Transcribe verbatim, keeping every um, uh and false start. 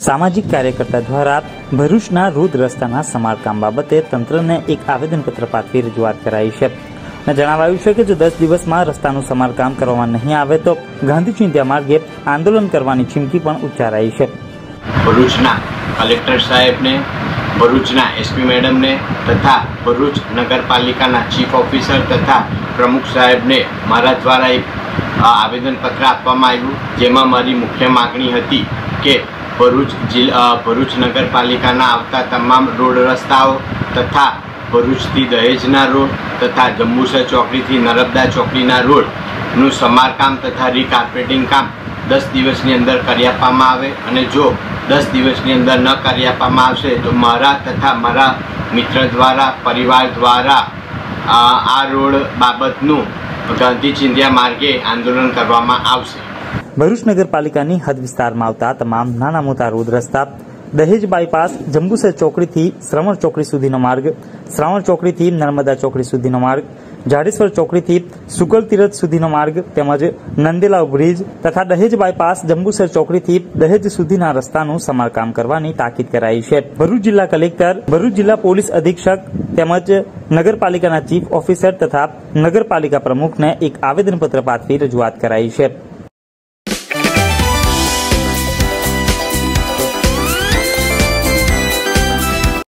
सामाजिक कार्यकर्ता द्वारा भरूचना रोड रस्ताना समारकाम बाबते तंत्रने एक आवेदनपत्र पाठवी रजूआत कराई है। जणावायुं छे के जो दस दिवसमां रस्तानुं समारकाम करवामां नहीं आवे तो गांधी चिंध्या मार्गे आंदोलन करवानी चीमकी पण उच्चाराई है। भरूचना कलेक्टर साहेब ने, भरूचना एसपी मैडम ने तथा भरूच नगरपालिकाना चीफ ऑफिसर तथा प्रमुख साहेब ने मारा द्वारा एक आवेदन पत्र आपवामां आव्युं, जेमां मारी मुख्य मागणी हती के भरूच जिल्ला भरूच नगरपालिकाना आवता तमाम रोड रस्ताओ तथा भरूचथी दहेजना रोड तथा जंबूसर चौकड़ी नर्मदा चौकड़ीना रोडनुं समारकाम तथा रिकार्पेटिंग काम दस दिवसनी अंदर करी आपवामां आवे अने जो दस दिवसनी अंदर न करी आपवामां आवशे तो मारा तथा मारा मित्र द्वारा परिवार द्वारा आ रोड बाबतनुं गांधी चिंध्या मार्गे आंदोलन करवामां आवशे। भरूच नगरपालिकानी हद विस्तारमां आवता तमाम नाना मोटा रोड रस्ता, दहेज बायपास, जंबूसर चौकड़ी थी श्रवण चौकड़ी सुधीनो मार्ग, श्रवण चौकड़ी थी नर्मदा चौकड़ी सुधीनो मार्ग, जाडेश्वर चौकड़ी थी सुकल तीरथ सुधीनो मार्ग तेमज नंदेला ब्रिज तथा दहेज बायपास जंबूसर चौकड़ी थी दहेज सुधीना रस्तानुं समारकाम करवानी ताकीद कराई है। भरूच जिल्ला कलेक्टर, भरूच जिल्ला पोलीस अधीक्षक तेमज नगरपालिकाना चीफ ऑफिसर तथा नगरपालिका प्रमुख ने एक आवेदनपत्र पाठवी रजूआत कराई है।